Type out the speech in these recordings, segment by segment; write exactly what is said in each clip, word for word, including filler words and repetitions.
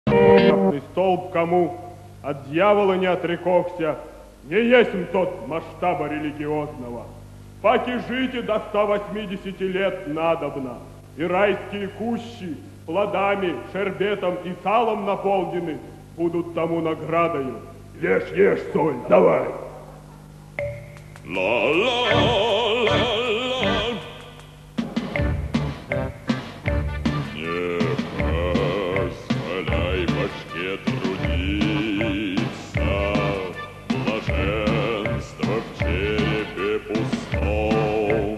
Шахтный столб кому от дьявола не отрекохся, не есть тот масштаба религиозного. Паки жите до ста восьмидесяти лет надобно, и райские кущи плодами, шербетом и салом наполнены будут тому наградою. Ешь, ешь, соль, давай. Ла-ла-ла-ла. Не позволяй башке трудиться, блаженство в черепе пустом.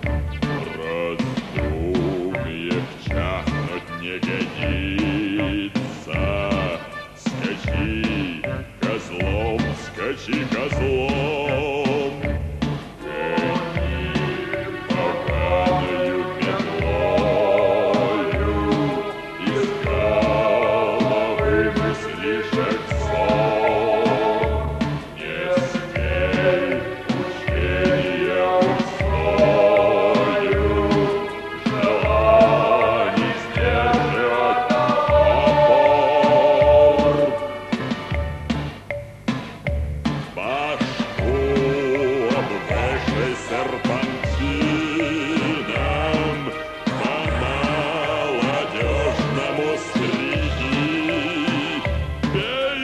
Раздумье чахнуть не годится. Скачи козлом, скачи козлом. Серпантином по-молодежному среди. Пей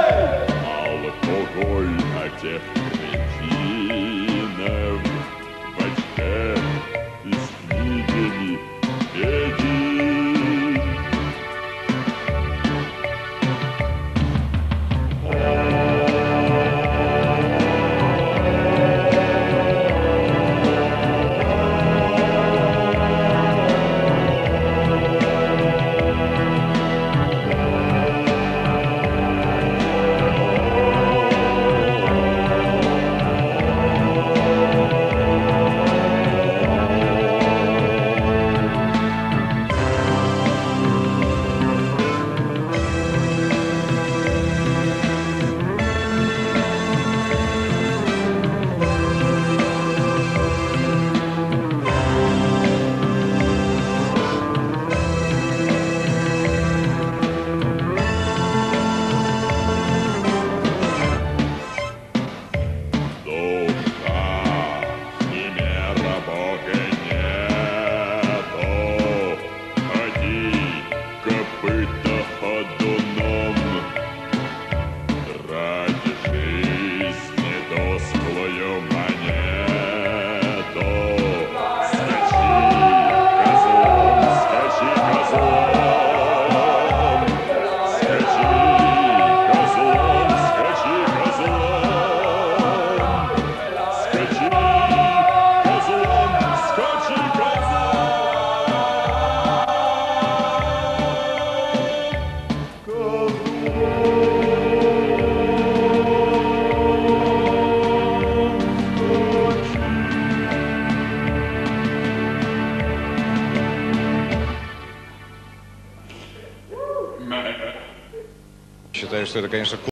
алкоголь от тех кретинов в очках и с книгами веди. Считаю, что это, конечно,